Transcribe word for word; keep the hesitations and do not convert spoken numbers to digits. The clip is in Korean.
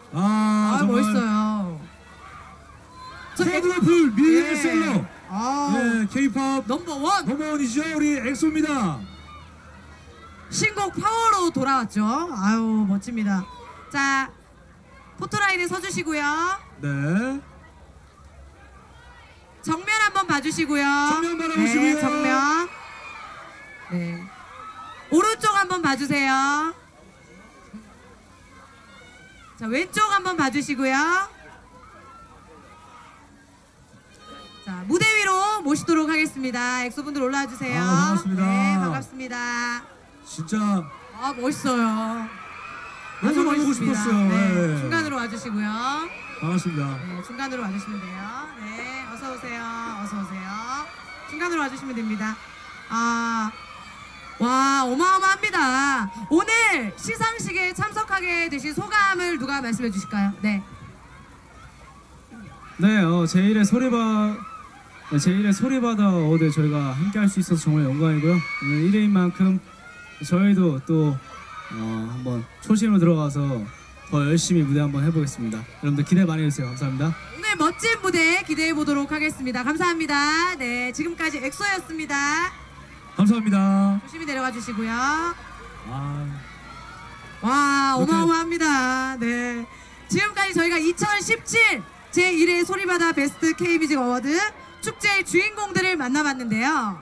아, 아 멋있어요. 트러블 미니셀러. 예. 아, 예, K-팝 넘버원 넘버원이죠. 우리 엑소입니다. 신곡 파워로 돌아왔죠. 아유 멋집니다. 자 포토라인에 서주시고요. 네. 정면 한번 봐주시고요. 정면 바라보시고요. 네, 정면. 네. 오른쪽 한번 봐주세요. 자 왼쪽 한번 봐주시고요. 자 무대 위로 모시도록 하겠습니다. 엑소분들 올라와 주세요. 아, 반갑습니다. 네 반갑습니다. 진짜 아 멋있어요. 너무 아주 보고 멋있습니다. 싶었어요. 네, 네. 중간으로 와주시고요. 반갑습니다. 네, 중간으로 와주시면 돼요. 네, 어서 오세요. 어서 오세요. 중간으로 와주시면 됩니다. 아, 와 어마어마합니다. 오늘 시상식에 참석하게 되신 소감을 누가 말씀해 주실까요? 네. 네, 어, 제일의 소리바 네, 제일의 소리바다 어워드 저희가 함께 할 수 있어서 정말 영광이고요. 오늘 일 위인 만큼 저희도 또 어, 한번 초심으로 들어가서 더 열심히 무대 한번 해보겠습니다. 여러분들 기대 많이 해주세요. 감사합니다. 오늘 멋진 무대 기대해 보도록 하겠습니다. 감사합니다. 네, 지금까지 엑소였습니다. 감사합니다. 조심히 내려가 주시고요. 아, 와 이렇게- 어마어마합니다. 네, 지금까지 저희가 이천십칠 제일 회 소리바다 베스트 K뮤직 어워드 축제의 주인공들을 만나봤는데요.